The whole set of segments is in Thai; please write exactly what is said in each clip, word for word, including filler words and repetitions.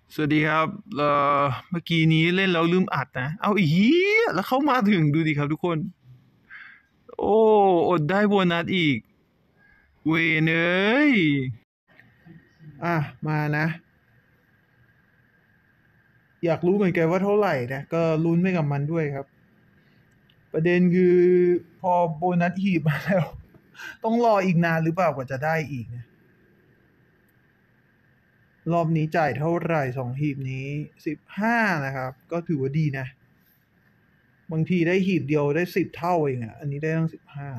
สวัสดีครับเอ่อเมื่อกี้นี้เล่นแล้วลืมอัดนะเอาอีกแล้วเข้ามาถึงดูดิครับทุกคนโอ้อดได้โบนัสอีกเวนเอ้ยอ่ะมานะอยากรู้เหมือนกันว่าเท่าไหร่นะก็ลุ้นไปกับมันด้วยครับประเด็นคือพอโบนัสหีบมาแล้วต้องรออีกนานหรือเปล่ากว่าจะได้อีกนะรอบนี้จ่ายเท่าไหร่สองหีบนี้สิบห้านะครับก็ถือว่าดีนะบางทีได้หีบเดียวได้สิบเท่าเองอ่ะอันนี้ได้ตั้งสิบห้า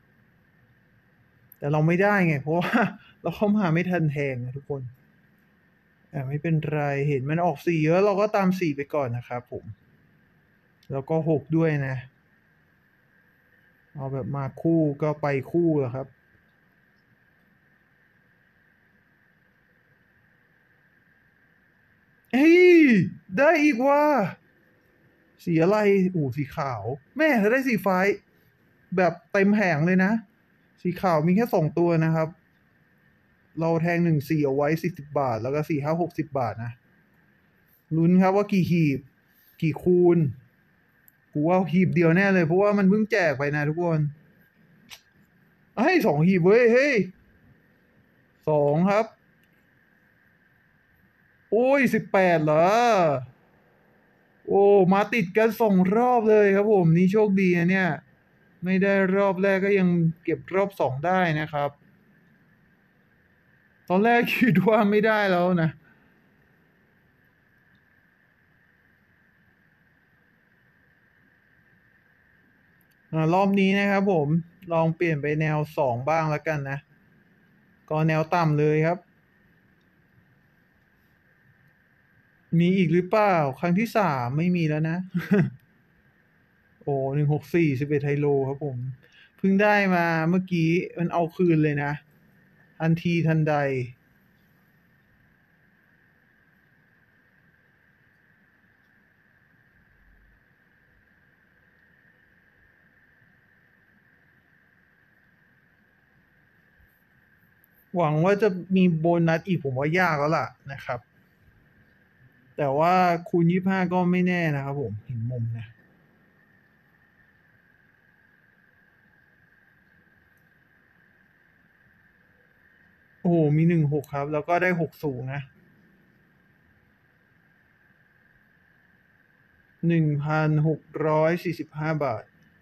แต่เราไม่ได้ไงเพราะว่าเราเข้ามาไม่ทันแทงนะทุกคนแต่ไม่เป็นไรเห็นมันออกสี่เยอะเราก็ตามสี่ไปก่อนนะครับผมแล้วก็หกด้วยนะเอาแบบมาคู่ก็ไปคู่อะครับเฮ้ยได้อีกว่าสีอะไรโอ้สีขาวแม่ถ้าได้สีฟ้าแบบเต็มแผงเลยนะสีขาวมีแค่สองตัวนะครับเราแทงหนึ่งสี่เอาไว้สี่สิบบาทแล้วก็สี่ห้าหกสิบบาทนะลุ้นครับว่ากี่หีบกี่คูณ กูว่าหีบเดียวแน่เลยเพราะว่ามันเพิ่งแจกไปนะทุกคนเฮ้ยสองหีบเว้ยเฮ้ยสองครับโอ้ยสิบแปดเหรอโอ้มาติดกันสองรอบเลยครับผมนี่โชคดีนะเนี่ยไม่ได้รอบแรกก็ยังเก็บรอบสองได้นะครับตอนแรกคิดว่าไม่ได้แล้วนะอ่ารอบนี้นะครับผมลองเปลี่ยนไปแนวสองบ้างแล้วกันนะก็แนวต่ำเลยครับมีอีกหรือเปล่าครั้งที่สามไม่มีแล้วนะ โอ้หนึ่งหกสี่สิบเอ็ดไฮโลครับผมเพิ่งได้มาเมื่อกี้มันเอาคืนเลยนะทันทีทันใดหวังว่าจะมีโบนัสอีกผมว่ายากแล้วล่ะนะครับแต่ว่าคูณยี่ห้าก็ไม่แน่นะครับผมเห็นมุมนะโอ้โหมีหนึ่งหกครับแล้วก็ได้หกสูงนะหนึ่งพันหกร้อยสี่สิบห้าบาท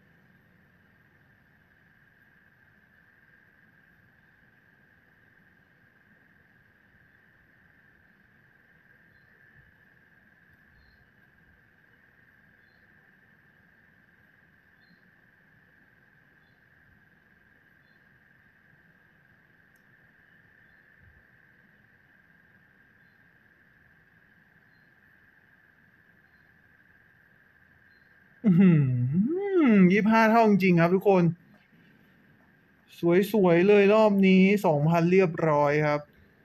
อืมยี่ห้าเท่าจริงๆครับทุกคนสวยๆเลยรอบนี้สองพันเรียบร้อยครับ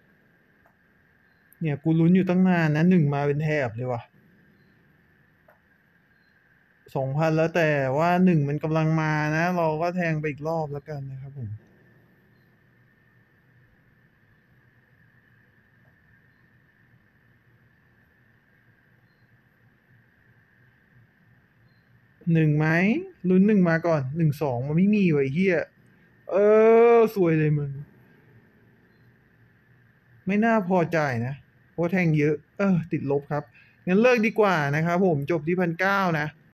เนี่ยกูลุ้นอยู่ตั้งนานนะหนึ่งมาเป็นแถบเลยว่ะ สองพันแล้วแต่ว่าหนึ่งมันกำลังมานะเราก็แทงไปอีกรอบแล้วกันนะครับผมหนึ่งไหมลุ้นหนึ่งมาก่อนหนึ่งสองมันไม่มีไว้เฮียเออสวยเลยมึงไม่น่าพอใจนะเพราะแทงเยอะเออติดลบครับงั้นเลิกดีกว่านะครับผมจบที่พันเก้านะ